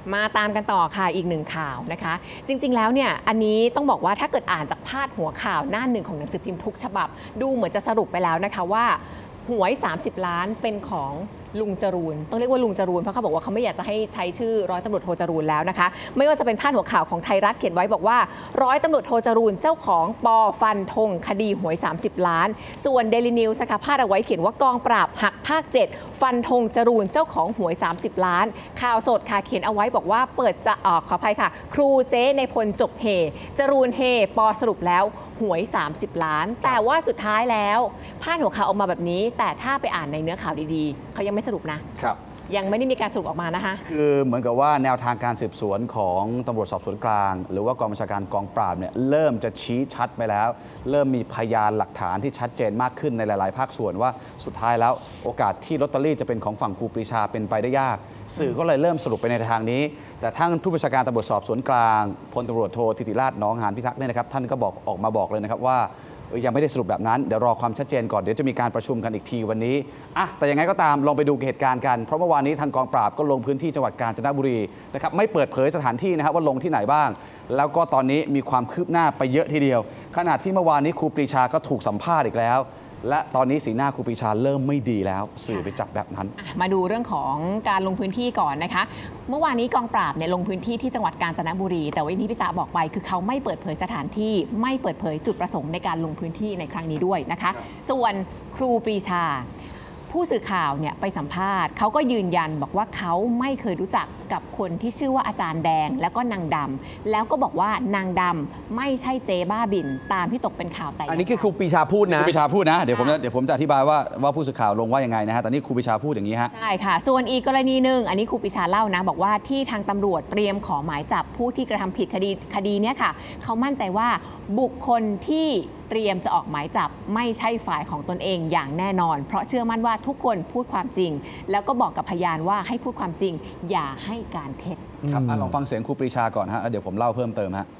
มาตามกันต่อค่ะอีกหนึ่งข่าวนะคะจริงๆแล้วเนี่ยอันนี้ต้องบอกว่าถ้าเกิดอ่านจากพาดหัวข่าวหน้าหนึ่งของหนังสือพิมพ์ทุกฉบับดูเหมือนจะสรุปไปแล้วนะคะว่าหวย30 ล้านเป็นของลุงจรูนต้องเรียกว่าลุงจรูนเพราะเขาบอกว่าเขาไม่อยากจะให้ใช้ชื่อร้อยตำรวจโทจรูนแล้วนะคะไม่ว่าจะเป็นพาดหัวข่าวของไทยรัฐเขียนไว้บอกว่าร้อยตำรวจโทจรูนเจ้าของปอฟันธงคดีหวย30 ล้านส่วนเดลินิวส์พาดเอาไว้เขียนว่ากองปราบหักภาค7ฟันธงจรูนเจ้าของหวย30 ล้านข่าวสดค่ะเขียนเอาไว้บอกว่าเปิดจะขออภัยค่ะครูเจ๊ในพลจบเฮจรูนเฮปอสรุปแล้วหวย30 ล้านแต่ว่าสุดท้ายแล้วพาดหัวข่าวออกมาแบบนี้แต่ถ้าไปอ่านในเนื้อข่าวดีๆเขายังไม่สรุปนะครับยังไม่ได้มีการสรุปออกมานะคะคือเหมือนกับว่าแนวทางการสืบสวนของตำรวจสอบสวนกลางหรือว่ากองบัญชาการกองปราบเนี่ยเริ่มจะชี้ชัดไปแล้วเริ่มมีพยานหลักฐานที่ชัดเจนมากขึ้นในหลายๆภาคส่วนว่าสุดท้ายแล้วโอกาสที่ลอตเตอรี่จะเป็นของฝั่งครูปรีชาเป็นไปได้ยากสื่อก็เลยเริ่มสรุปไปในทางนี้แต่ท่านผู้บัญชาการตำรวจสอบสวนกลางพลตำรวจโทธิติราช น้องหานพิทักษ์เนี่ยนะครับท่านก็ออกมาบอกเลยนะครับว่ายังไม่ได้สรุปแบบนั้นเดี๋ยวรอความชัดเจนก่อนเดี๋ยวจะมีการประชุมกันอีกทีวันนี้แต่ยังไงก็ตามลองไปดูเหตุการณ์กันเพราะเมื่อวานนี้ทางกองปราบก็ลงพื้นที่จังหวัดกาญจนบุรีนะครับไม่เปิดเผยสถานที่นะครับว่าลงที่ไหนบ้างแล้วก็ตอนนี้มีความคืบหน้าไปเยอะทีเดียวขณะที่เมื่อวานนี้ครูปรีชาก็ถูกสัมภาษณ์อีกแล้วและตอนนี้สีหน้าครูปรีชาเริ่มไม่ดีแล้วสื่อไปจับแบบนั้นมาดูเรื่องของการลงพื้นที่ก่อนนะคะเมื่อวานนี้กองปราบเนี่ยลงพื้นที่ที่จังหวัดกาญจนบุรีแต่วันนี้พี่ตาบอกไปคือเขาไม่เปิดเผยสถานที่ไม่เปิดเผยจุดประสงค์ในการลงพื้นที่ในครั้งนี้ด้วยนะคะส่วนครูปรีชาผู้สื่อข่าวเนี่ยไปสัมภาษณ์เขาก็ยืนยันบอกว่าเขาไม่เคยรู้จักกับคนที่ชื่อว่าอาจารย์แดงแล้วก็นางดำแล้วก็บอกว่านางดำไม่ใช่เจ๊บ้าบินตามที่ตกเป็นข่าวแต่อันนี้คือครูปรีชาพูดนะครูปรีชาพูดนะเดี๋ยวผมจะอธิบายว่าผู้สื่อข่าวลงว่ายังไงนะฮะตอนนี้ครูปรีชาพูดอย่างนี้ฮะใช่ค่ะส่วนอีกกรณีหนึ่งอันนี้ครูปรีชาเล่านะบอกว่าที่ทางตำรวจเตรียมขอหมายจับผู้ที่กระทำผิดคดีนี้ค่ะเขามั่นใจว่าบุคคลที่เตรียมจะออกหมายจับไม่ใช่ฝ่ายของตนเองอย่างแน่นอนเพราะเชื่อมั่นว่าทุกคนพูดความจริงแล้วก็บอกกับพยานว่าให้พูดความจริงอย่าให้การเท็จครับลองฟังเสียงครูปรีชาก่อนฮะเดี๋ยวผมเล่าเพิ่มเติมฮะ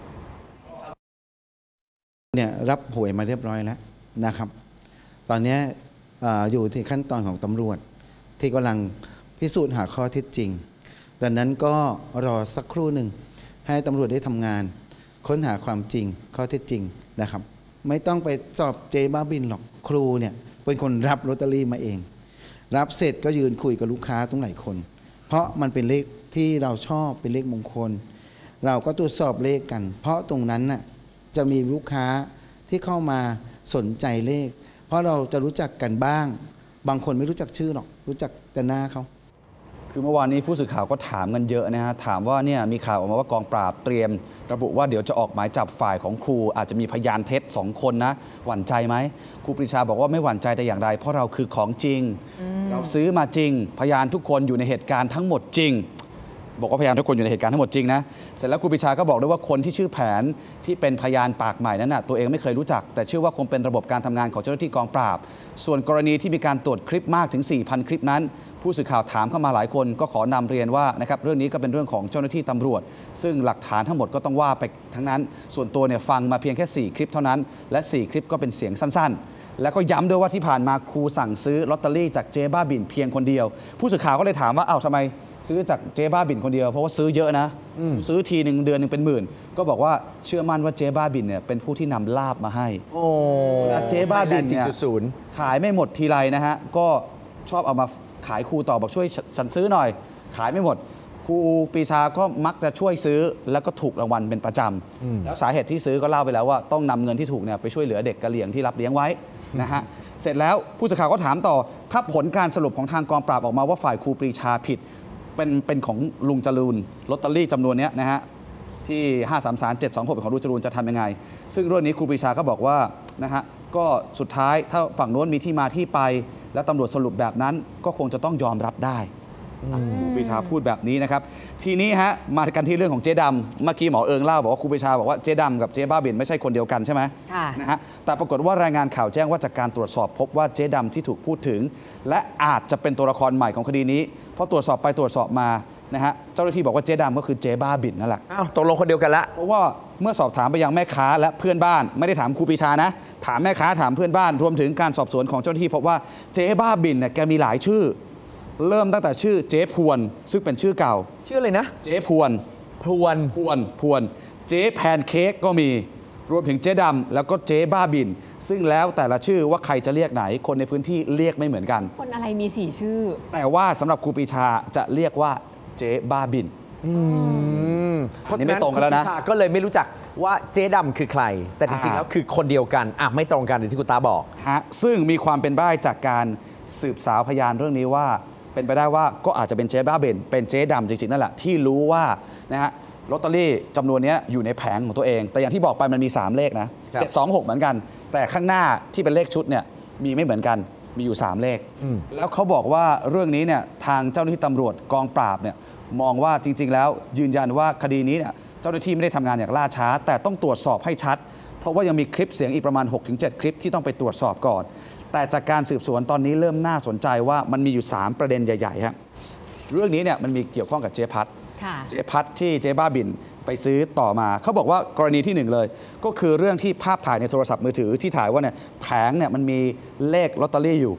เนี่ยรับหวยมาเรียบร้อยแล้วนะครับตอนนี้อยู่ที่ขั้นตอนของตำรวจที่กำลังพิสูจน์หาข้อเท็จจริงดังนั้นก็รอสักครู่หนึ่งให้ตำรวจได้ทำงานค้นหาความจริงข้อเท็จจริงนะครับไม่ต้องไปสอบเจ๊บ้าบินหรอกครูเนี่ยเป็นคนรับลอตเตอรี่มาเองรับเสร็จก็ยืนคุยกับลูกค้าตั้งหลายคนเพราะมันเป็นเลขที่เราชอบเป็นเลขมงคลเราก็ตรวจสอบเลขกันเพราะตรงนั้นน่ะจะมีลูกค้าที่เข้ามาสนใจเลขเพราะเราจะรู้จักกันบ้างบางคนไม่รู้จักชื่อหรอกรู้จักแต่หน้าเขาคือเมื่อวานนี้ผู้สื่อข่าวก็ถามกันเยอะนะฮะถามว่าเนี่ยมีข่าวออกมาว่ากองปราบเตรียมระบุว่าเดี๋ยวจะออกหมายจับฝ่ายของครูอาจจะมีพยานเท็จ2 คนนะหวั่นใจไหมครูปรีชาบอกว่าไม่หวั่นใจแต่อย่างใดเพราะเราคือของจริงเราซื้อมาจริงพยานทุกคนอยู่ในเหตุการณ์ทั้งหมดจริงบอกว่าพยานทุกคนอยู่ในเหตุการณ์ทั้งหมดจริงนะเสร็จแล้วครูปรีชาก็บอกด้วยว่าคนที่ชื่อแผนที่เป็นพยานปากใหม่นั้นน่ะตัวเองไม่เคยรู้จักแต่เชื่อว่าคงเป็นระบบการทำงานของเจ้าหน้าที่กองปราบส่วนกรณีที่มีการตรวจคลิปมากถึง 4,000 คลิปนั้นผู้สื่อข่าวถามเข้ามาหลายคนก็ขอนำเรียนว่านะครับเรื่องนี้ก็เป็นเรื่องของเจ้าหน้าที่ตำรวจซึ่งหลักฐานทั้งหมดก็ต้องว่าไปทั้งนั้นส่วนตัวเนี่ยฟังมาเพียงแค่4 คลิปเท่านั้นและ4 คลิปก็เป็นเสียงสั้นๆแล้วก็ย้ำด้วยว่าที่ผ่านมาครูสั่งซื้อลอตเตอรี่จากเจ๊บ้าบินเพียงคนเดียวผู้สื่อข่าวก็เลยถามว่าทำไมซื้อจากเจ๊บ้าบินคนเดียวเพราะว่าซื้อเยอะนะซื้อทีหนึ่งเดือนหนึ่งเป็นหมื่นก็บอกว่าเชื่อมั่นว่าเจ๊บ้าบินเนี่ยเป็นผู้ที่นำลาบมาให้เจ๊บ้าบินเนี่ยขายไม่หมดทีไรนะฮะก็ชอบเอามาขายครูต่อบอกช่วยฉันซื้อหน่อยขายไม่หมดครูปรีชาก็มักจะช่วยซื้อแล้วก็ถูกรางวัลเป็นประจำแล้วสาเหตุที่ซื้อก็เล่าไปแล้วว่าต้องนำเงินที่ถูกเนี่ยไปช่วยเหลือเด็กกะเหรี่ยงที่รับเลี้ยงไว้นะฮะเสร็จแล้วผู้สื่อข่าวก็ถามต่อถ้าผลการสรุปของทางกองปราบออกมาว่าฝ่ายครูปรีชาผิดเป็นของลุงจรูนลอตเตอรี่จำนวนนี้นะฮะที่533-726เป็นของลุงจรูนจะทำยังไงซึ่งเรื่องนี้ครูปรีชาก็บอกว่านะฮะก็สุดท้ายถ้าฝั่งโน้นมีที่มาที่ไปและตำรวจสรุปแบบนั้นก็คงจะต้องยอมรับได้ครูปรีชาพูดแบบนี้นะครับทีนี้ฮะมากันที่เรื่องของเจ๊ดำเมื่อกี้หมอเอิงเล่าบอกว่าครูปรีชาบอกว่าเจ๊ดำกับเจ๊บ้าบินไม่ใช่คนเดียวกันใช่ไหมนะฮะแต่ปรากฏว่ารายงานข่าวแจ้งว่าจากการตรวจสอบพบว่าเจ๊ดำที่ถูกพูดถึงและอาจจะเป็นตัวละครใหม่ของคดีนี้เพราะตรวจสอบไปตรวจสอบมานะฮะเจ้าหน้าที่บอกว่าเจ๊ดำก็คือเจ๊บ้าบินนั่นแหละตกลงคนเดียวกันละเพราะว่าเมื่อสอบถามไปยังแม่ค้าและเพื่อนบ้านไม่ได้ถามครูปรีชานะถามแม่ค้าถามเพื่อนบ้านรวมถึงการสอบสวนของเจ้าหน้าที่พบว่าเจ๊บ้าบินเนี่ยแกมีหลายชื่อเริ่มตั้งแต่ชื่อเจ๊พวนซึ่งเป็นชื่อเก่าชื่ออะไรนะเจ๊พวนพรวนพวนเจ๊แพนเค้กก็มีรวมถึงเจ๊ดำแล้วก็เจ๊บ้าบิน ซึ่งแล้วแต่ละชื่อว่าใครจะเรียกไหนคนในพื้นที่เรียกไม่เหมือนกันคนอะไรมี4ชื่อแต่ว่าสำหรับครูปรีชาจะเรียกว่าเจ๊บ้าบินเพราะอันนี้ฉะไม่นั้นตรงกันแล้วนะครูปรีชาก็เลยไม่รู้จักว่าเจ๊ดำคือใคร แต่จริงๆแล้วคือคนเดียวกันไม่ตรงกันอย่างที่คุณตาบอกฮะซึ่งมีความเป็นไปได้จากการสืบสาวพยานเรื่องนี้ว่าเป็นไปได้ว่าก็อาจจะเป็นเจ๊บ้าบินเป็นเจ๊ดำจริงๆนั่นแหละที่รู้ว่านะฮะลอตเตอรี่จำนวนนี้อยู่ในแผงของตัวเอง แต่อย่างที่บอกไปมันมี 3 เลขนะครับ 726 เหมือนกัน แต่ข้างหน้าที่เป็นเลขชุดเนี่ยมีไม่เหมือนกันมีอยู่ 3 เลข แล้วเขาบอกว่าเรื่องนี้เนี่ยทางเจ้าหน้าที่ตำรวจกองปราบเนี่ยมองว่าจริง ๆ แล้วยืนยันว่าคดีนี้เนี่ยเจ้าหน้าที่ไม่ได้ทำงานอย่างล่าช้า แต่ต้องตรวจสอบให้ชัด เพราะว่ายังมีคลิปเสียงอีกประมาณ 6-7 คลิปที่ต้องไปตรวจสอบก่อน แต่จากการสืบสวนตอนนี้เริ่มน่าสนใจว่ามันมีอยู่ 3 ประเด็นใหญ่ๆครับเรื่องนี้เนี่ยมันมีเกี่ยวข้องกับเจ๊พัดค่ะเจ๊พัดที่เจ๊บ้าบินไปซื้อต่อมาเขาบอกว่ากรณีที่1เลยก็คือเรื่องที่ภาพถ่ายในโทรศัพท์มือถือที่ถ่ายว่าเนี่ยแผงเนี่ยมันมีเลขลอตเตอรี่อยู่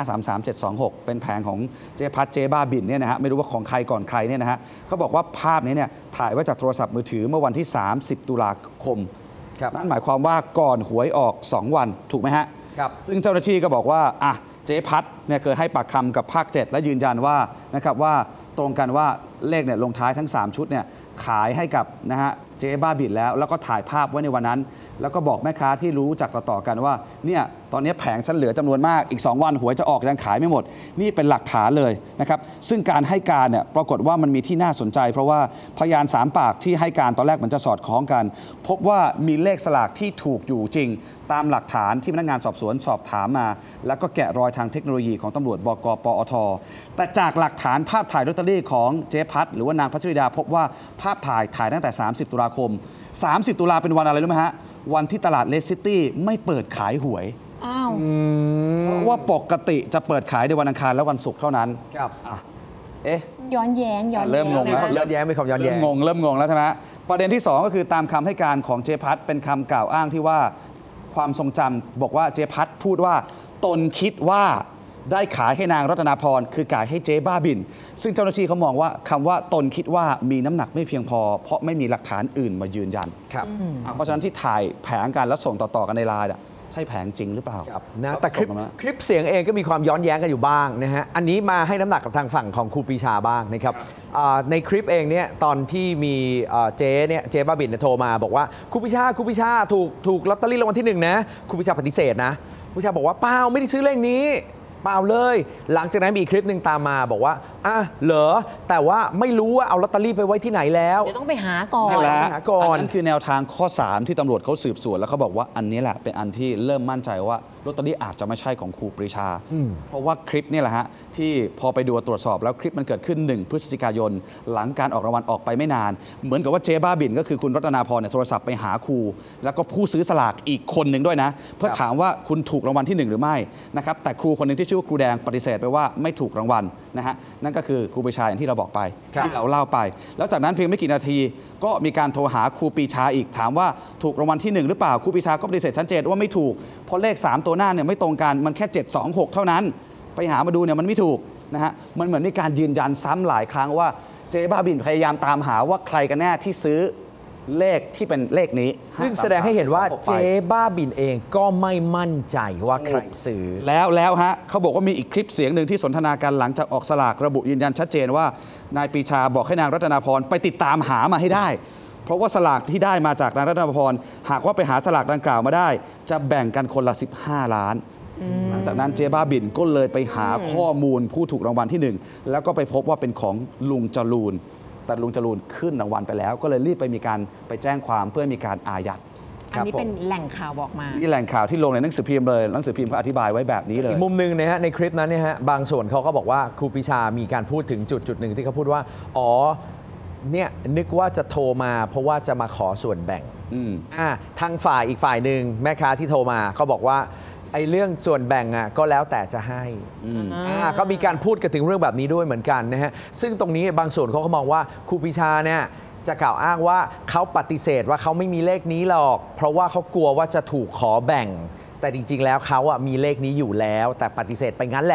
533726 เป็นแผงของเจ๊พัดเจ๊บ้าบินเนี่ยนะฮะไม่รู้ว่าของใครก่อนใครเนี่ยนะฮะเขาบอกว่าภาพนี้เนี่ยถ่ายไว้จากโทรศัพท์มือถือเมื่อวันที่ 30 ตุลาคมครับนั่นหมายความว่าก่อนหวยออก 2 วันถูกไหมฮะครับซึ่งเจ้าหน้าที่ก็บอกว่าเจ๊พัดเนี่ยเคยให้ปากคำกับภาค 7 และยืนยันว่านะครับว่าตรงกันว่าเลขเนี่ยลงท้ายทั้ง 3 ชุดเนี่ยขายให้กับนะฮะเจ๊บ้าบินแล้วก็ถ่ายภาพไว้ในวันนั้น แล้วก็บอกแม่ค้าที่รู้จักต่อๆกันว่าเนี่ยตอนนี้แผงฉันเหลือจำนวนมากอีก 2 วันหวยจะออกยังขายไม่หมด นี่เป็นหลักฐานเลยนะครับซึ่งการให้การเนี่ยปรากฏว่ามันมีที่น่าสนใจ เพราะว่าพยาน3 ปากที่ให้การตอนแรกมันจะสอดคล้องกัน พบว่ามีเลขสลากที่ถูกอยู่จริง ตามหลักฐานที่พนักงานสอบสวนสอบถามมา แล้วก็แกะรอยทางเทคโนโลยีของตำรวจบก.ปอท.แต่จากหลักฐานภาพถ่ายลอตเตอรี่ของเจ๊พัดหรือว่านางพัชริดาพบว่าภาพถ่ายตั้งแต่ 30 ตุลาคม 30 ตุลาเป็นวันอะไรรู้ไหมฮะวันที่ตลาดเลสซิตี้ไม่เปิดขายหวยอ้าวเพราะว่าปกติจะเปิดขายในวันอังคารและวันศุกร์เท่านั้นครับเอ๊ะย้อนแย้งเริ่มงงมีแล้วความย้อนแย้งมีความย้อนแย้งเริ่มงงแล้วใช่ไหมประเด็นที่ 2 ก็คือตามคำให้การของเจ๊พัดเป็นคำกล่าวอ้างที่ว่าความทรงจำบอกว่าเจ๊พัดพูดว่าตนคิดว่าได้ขายให้นางรัตนาพรคือขายให้เจ๊บ้าบิน ซึ่งเจ้าหน้าที่เขามองว่าคำว่าตนคิดว่ามีน้ำหนักไม่เพียงพอ เพราะไม่มีหลักฐานอื่นมายืนยันครับเพราะฉะนั้นที่ถ่ายแผงกันแล้วส่งต่อๆกันในไลน์ใช่แผงจริงหรือเปล่าครับนะแต่คลิปส่งกันมาคลิปเสียงเองก็มีความย้อนแย้งกันอยู่บ้างนะฮะอันนี้มาให้น้ำหนักกับทางฝั่งของครูปรีชาบ้างนะครับในคลิปเองเนี่ยตอนที่มีเจ๊บ้าบินเนี่ยโทรมาบอกว่าครูปรีชาถูกลอตเตอรี่รางวัลที่1นะครูปรีชาปฏิเสธนะครูปรีชาบอกว่าเปล่าไม่ได้ซื้อเลขนี้เปล่าเลย หลังจากนั้นมีอีกคลิปหนึ่งตามมาบอกว่าเหรอแต่ว่าไม่รู้ว่าเอาลอตเตอรี่ไปไว้ที่ไหนแล้วเดี๋ยวต้องไปหาก่อนนั่นแหละหาก่อนอันนั้นคือแนวทางข้อ 3 ที่ตำรวจเขาสืบสวนแล้วเขาบอกว่าอันนี้แหละเป็นอันที่เริ่มมั่นใจว่าลอตเตอรี่อาจจะไม่ใช่ของครูปรีชา เพราะว่าคลิปนี่แหละฮะที่พอไปดูตรวจสอบแล้วคลิปมันเกิดขึ้น 1 พฤศจิกายน หลังการออกรางวัลออกไปไม่นาน เหมือนกับว่าเจ๊บ้าบินก็คือคุณรัตนาพรเนี่ยโทรศัพท์ไปหาครูแล้วก็ผู้ซื้อสลากอีกคนหนึ่งด้วยนะ เพื่อถามว่าคุณถูกรางวัลที่ 1 หรือไม่นะครับแต่ครูคนหนึ่งที่ชื่อว่าครูแดงปฏิเสธไปว่าไม่ถูกรางวัลนะฮะนั่นก็คือครูปรีชาอย่างที่เราบอกไปครับที่เราเล่าไป แล้วจากนั้นเพียงไม่กี่นาทีก็มีการโทรหาครูปรีชาอีกถามว่าถูกรางวัลที่ 1 หรือเปล่าครูปรีชาก็ปฏิเสธชัดเจนว่าไม่ถูกเพราะเลข 3 ตัวหน้าเนี่ยไม่ตรงกันมันแค่ 726 เท่านั้น ไปหามาดูเนี่ยมันไม่ถูกนะฮะมันเหมือนมีการยืนยันซ้ำหลายครั้งว่าเจ๊บ้าบินพยายามตามหาว่าใครกันแน่ที่ซื้อเลขที่เป็นเลขนี้ซึ่งแสดงให้เห็นว่า 236 เจ๊บ้าบินเองก็ไม่มั่นใจว่าใครซื้อแล้วฮะเขาบอกว่ามีอีกคลิปเสียงหนึ่งที่สนทนากันหลังจากออกสลากระบุยืนยันชัดเจนว่านายปรีชาบอกให้นางรัตนาพรไปติดตามหามาให้ได้ เพราะว่าสลากที่ได้มาจากนางรัตนาพรหากว่าไปหาสลากดังกล่าวมาได้ จะแบ่งกันคนละ 15 ล้าน หลังจากนั้นเจ๊บ้าบินก็เลยไปหาข้อมูลผู้ถูกรางวัลที่ 1 แล้วก็ไปพบว่าเป็นของลุงจรูนแต่ลุงจรูนขึ้นรางวัลไปแล้ว ก็เลยรีบไปไปแจ้งความเพื่อมีการอายัดอันนี้เป็นแหล่งข่าวบอกมานี่แหล่งข่าวที่ลงในหนังสือพิมพ์เลยหนังสือพิมพ์เขาอธิบายไว้แบบนี้เลยอีกมุมหนึ่งนะฮะในคลิปนั้นเนี่ยฮะบางส่วนเขาก็บอกว่าครูปรีชามีการพูดถึงจุดหนึ่งที่เขาพูดว่าอ๋อเนี่ยนึกว่าจะโทรมาเพราะว่าจะมาขอส่วนแบ่งทางฝ่ายอีกฝ่ายหนึ่งแม่ค้าที่โทรมาเขาบอกว่าไอ้เรื่องส่วนแบ่งก็แล้วแต่จะให้เขามีการพูดกันถึงเรื่องแบบนี้ด้วยเหมือนกันนะฮะซึ่งตรงนี้บางส่วนเขาก็มองว่าครูปรีชาเนี่ยจะกล่าวอ้างว่าเขาปฏิเสธว่าเขาไม่มีเลขนี้หรอกเพราะว่าเขากลัวว่าจะถูกขอแบ่งแต่จริงๆแล้วเขามีเลขนี้อยู่แล้วแต่ปฏิเสธไปงั้นแหละ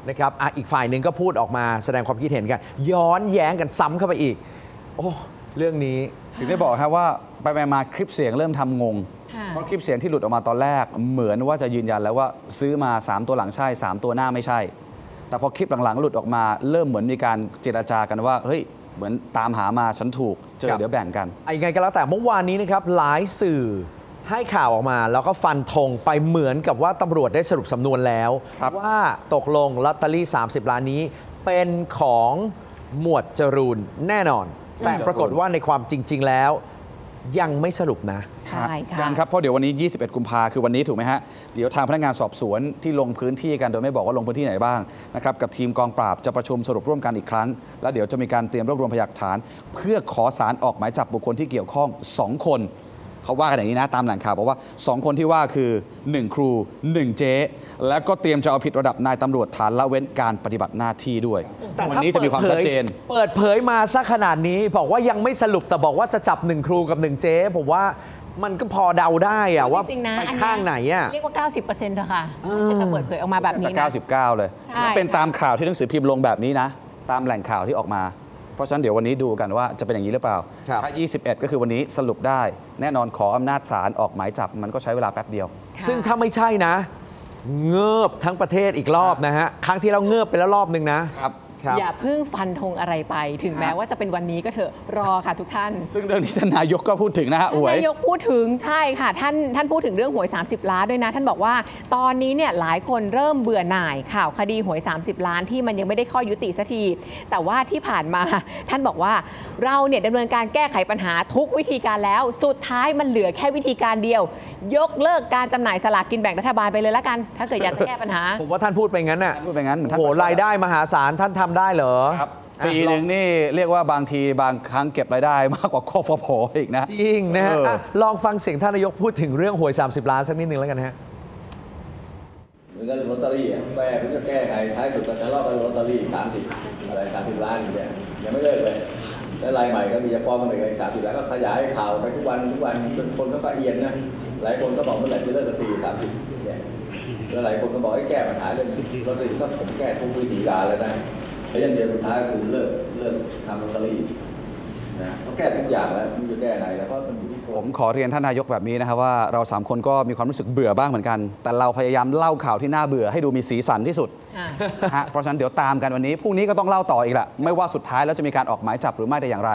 นะครับอีกฝ่ายหนึ่งก็พูดออกมาแสดงความคิดเห็นกัน ย้อนแย้งกันซ้ำเข้าไปอีก โอ้เรื่องนี้ถึงได้บอกครับว่าไปมาคลิปเสียงเริ่มทำงงค่ะเพราะคลิปเสียงที่หลุดออกมาตอนแรกเหมือนว่าจะยืนยันแล้วว่าซื้อมา 3 ตัวหลังใช่ 3 ตัวหน้าไม่ใช่ แต่พอคลิปหลังๆหลุดออกมาเริ่มเหมือนมีการเจรจากันว่าเฮ้ยเหมือนตามหามาฉันถูกเจอครับเดี๋ยวแบ่งกันยังไงก็แล้วแต่เมื่อวานนี้นะครับหลายสื่อให้ข่าวออกมา แล้วก็ฟันธงไปเหมือนกับว่าตำรวจได้สรุปสำนวนแล้วครับว่าตกลงลอตเตอรี่ 30 ล้านนี้ เป็นของหมวดจรูนแน่นอน แต่ปรากฏว่าในความจริง ๆ แล้ว ยังไม่สรุปนะใช่ค่ะยังครับเพราะเดี๋ยววันนี้ 21 กุมภาคือวันนี้ถูกไหมฮะ เดี๋ยวทางพนักงานสอบสวนที่ลงพื้นที่กันโดยไม่บอกว่าลงพื้นที่ไหนบ้างนะครับกับทีมกองปราบจะประชุมสรุปร่วมกันอีกครั้ง แล้วเดี๋ยวจะมีการเตรียมรวบรวมพยานหลักฐาน เพื่อขอสารออกหมายจับบุคคลที่เกี่ยวข้อง 2 คนเขาว่ากันอย่างนี้นะตามแหล่งข่าวบอกว่า 2 คนที่ว่าคือ 1 ครู 1 เจ๊แล้วก็เตรียมจะเอาผิดระดับนายตำรวจฐานละเว้นการปฏิบัติหน้าที่ด้วยแต่วันถ้านี้จะมีความชัดเจนเปิดเผยมาซะขนาดนี้ บอกว่ายังไม่สรุปแต่บอกว่าจะจับ 1 ครูกับ 1 เจ๊ผมว่ามันก็พอเดาได้อะว่าจริงๆนะไปอันเนี้ยข้างไหนอะเรียกว่า 90%เถอะค่ะจะเปิดเผยออกมาแบบนี้จะนะ 99 เลยใช่เป็นตามข่าวที่หนังสือพิมพ์ลงแบบนี้นะ ตามแหล่งข่าวที่ออกมา เพราะฉะนั้นเดี๋ยววันนี้ดูกันว่าจะเป็นอย่างนี้หรือเปล่าครับถ้า 21 ก็คือวันนี้สรุปได้ แน่นอนขออำนาจศาลออกหมายจับมันก็ใช้เวลาแป๊บเดียวซึ่งถ้าไม่ใช่นะ เงือบทั้งประเทศอีกรอบนะฮะ ครั้งที่เราเงือบไปแล้วรอบนึงนะครับอย่าเพิ่งฟันธงอะไรไป ถึงแม้ว่าจะเป็นวันนี้ก็เถอะรอค่ะทุกท่านซึ่งเรื่องนี้ท่านนายกก็พูดถึงนะฮะอวยนายกพูดถึงใช่ค่ะท่านพูดถึงเรื่องหวย 30 ล้านด้วยนะ ท่านบอกว่าตอนนี้เนี่ยหลายคนเริ่มเบื่อหน่ายข่าวคดีหวย 30 ล้านที่มันยังไม่ได้ข้อยุติสักทีแต่ว่าที่ผ่านมา ท่านบอกว่าเราเนี่ยดำเนินการแก้ไขปัญหาทุกวิธีการแล้ว สุดท้ายมันเหลือแค่วิธีการเดียว ยกเลิกการจำหน่ายสลากกินแบ่งรัฐบาลไปเลยละกัน ถ้าเกิดอยากจะแก้ปัญหาผมว่าท่านพูดไปงั้นน่ะท่านพูดไปงั้นเหมือนท่านโอ้โหรายได้มหาศาลท่านทำได้เหรอครับปีหนึ่งนี่เรียกว่าบางทีบางครั้งเก็บรายได้มากกว่าคฟผอีกนะจริงนะฮะเออลองฟังเสียงท่านนายกพูดถึงเรื่องหวย 30 ล้านสักนิดนึงแล้วกันฮะเหมือนกับลอตเตอรี่อ่ะแก้เพิ่งจะแก้ไงท้ายสุดก็ทะเลาะกันลอตเตอรี่30อะไร30 ล้านอย่างเงี้ยยังไม่เลิกเลยแล้วรายใหม่ก็มีจะฟ้องกันไปอีก30 ล้านก็ขยายข่าวไปทุกวันจนคนเขาก็เอียนนะหลายคนก็บอกเมื่อไหร่จะเลิกสักที30เนี่ยแล้วหลายคนก็บอกให้แก้ปัญหาเรื่องลอตเตอรี่ถ้าผมแก้ทุกวิธีการแล้วนะแล้วอย่างเดียวสุดท้ายคือเลิกทำลอตเตอรี่นะเขาแก้ทุกอย่างแล้วมันจะแก้ไงแล้วเพราะมันอยู่ที่คผนมขอเรียนท่านนายกแบบนี้นะครับว่าเรา 3 คนก็มีความรู้สึกเบื่อบ้างเหมือนกัน แต่เราพยายามเล่าข่าวที่น่าเบื่อให้ดูมีสีสันที่สุดค่ะฮะเพราะฉะนั้นเดี๋ยวตามกันวันนี้พรุ่งนี้ก็ต้องเล่าต่ออีกแหละไม่ว่าสุดท้ายแล้วจะมีการออกหมายจับหรือไม่แต่อย่างไร